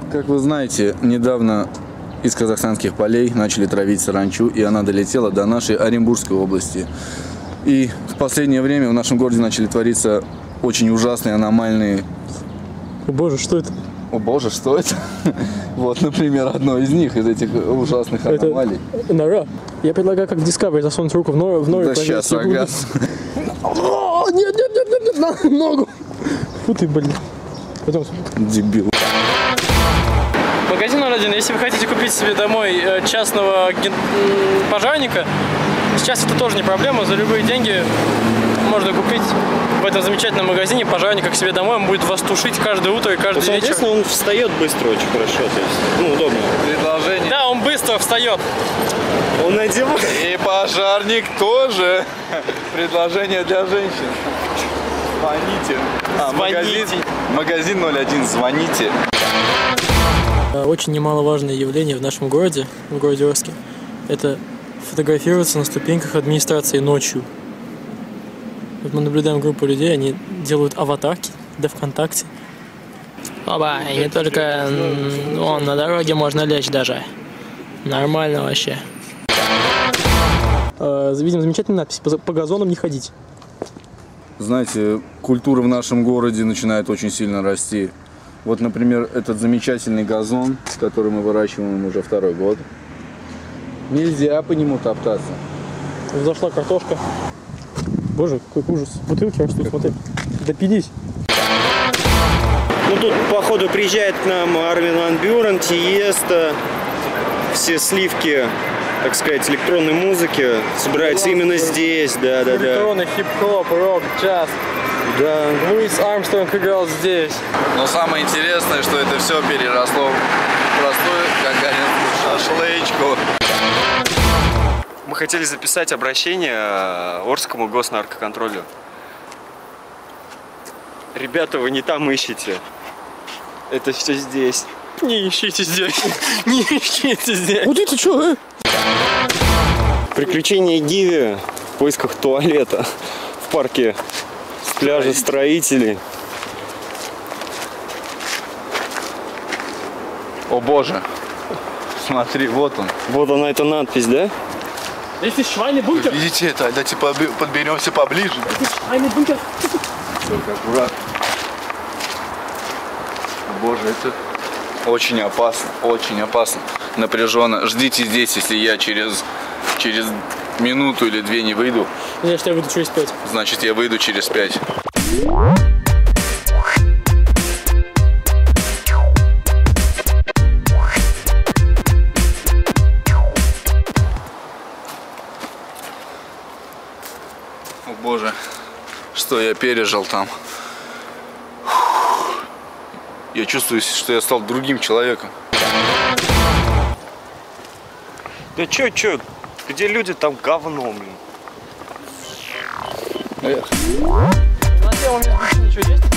Как вы знаете, недавно из казахстанских полей начали травить саранчу, и она долетела до нашей Оренбургской области. И в последнее время в нашем городе начали твориться очень ужасные, аномальные... О боже, что это? О боже, что это? Вот, например, одно из них, из этих ужасных аномалий. Это нора. Я предлагаю, как в Discovery, засунуть руку в нору. Да сейчас, ага. Нет, на ногу. Фу ты, блин. Потом... Дебил. Магазин номер 1. Если вы хотите купить себе домой частного пожарника, сейчас это тоже не проблема. За любые деньги можно купить в этом замечательном магазине пожарника к себе домой. Он будет вас тушить каждое утро и каждый вечер. Соответственно, он встает быстро очень хорошо. То есть, удобно. Предложение. Да, он быстро встает. Он одевает. И пожарник тоже. Предложение для женщин. Звоните. Магазин 01, звоните. Очень немаловажное явление в нашем городе, в городе Орске, это фотографироваться на ступеньках администрации ночью. Вот мы наблюдаем группу людей, они делают аватарки до ВКонтакте. Оба, и не только вон, на дороге можно лечь даже. Нормально вообще. Видим замечательную надпись: по газонам не ходить. Знаете, культура в нашем городе начинает очень сильно расти. Вот, например, этот замечательный газон, который мы выращиваем уже второй год. Нельзя по нему топтаться. Взошла картошка. Боже, какой ужас. Бутылки растут, смотри. Допились. Ну тут, походу, приезжает к нам Армин ван Бюрен, Тиеста. Все сливки, так сказать, электронной музыки собираются именно здесь. Да. Электронный хип-хоп, рок, джаз. Да. Луис Армстронг играл здесь. Но самое интересное, что это все переросло в простую, как говорят, шашлычку. Мы хотели записать обращение Орскому госнаркоконтролю. Ребята, вы не там ищете. Это все здесь. Не ищите здесь. Не ищите здесь. Вот это что, Приключения Гиви в поисках туалета в парке с пляжа Строителей. О боже. Смотри, вот он. Вот она, эта надпись, да? Здесь есть швайный бункер. Видите это? Давайте подберемся поближе. Здесь швайный бункер. Только аккуратно. О боже, это очень опасно, очень опасно. Напряженно. Ждите здесь, если я через минуту или две не выйду. Значит, я выйду через 5. Значит, я выйду через 5. О боже, что я пережил там. Я чувствую, что я стал другим человеком. Да чё, где люди, там говно, блин. Эх. На телом ничего есть?